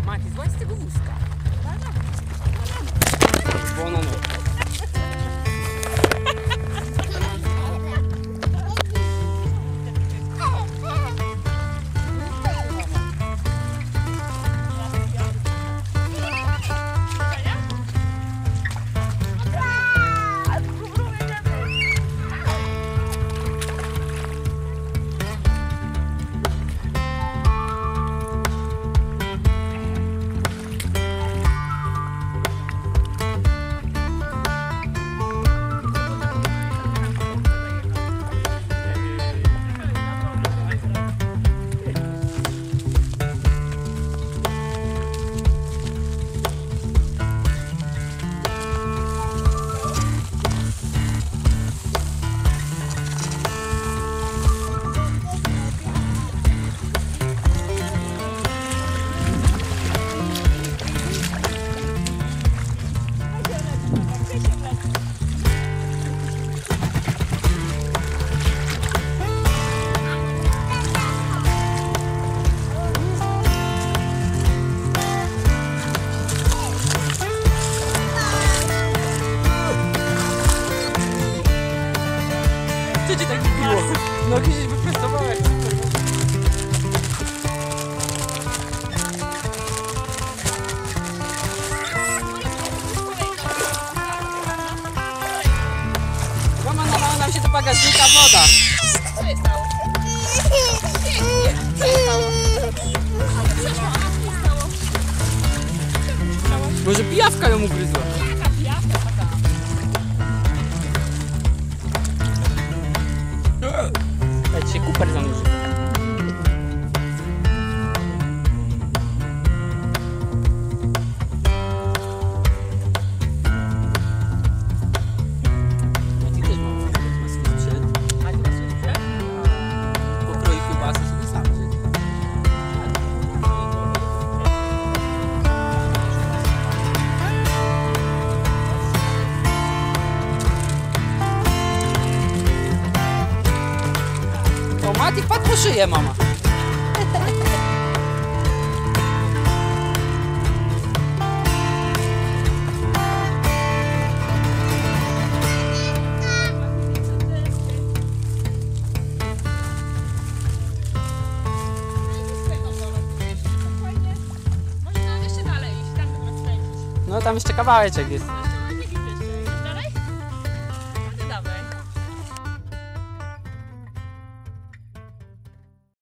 Mati, złaź z tego wózka. Bo no. Co ci tak było? Nogi się wyprostowały. Mama, nalała nam się do bagażnika woda. Co się stało? Pięknie. Co się stało? Przeszła, a co się stało? Może pijawka ją ugryzła. Jaka pijawka taka? Dajcie się kuper zanurzy. Mati też ma swój sprzęt. Mati ma swój sprzęt? Pokroi kiełbasy sobie sam. O, Mati, padł po szyję, mama. Można jeszcze dalej iść, tam będziemy skręcić. No tam jeszcze kawałeczek jest.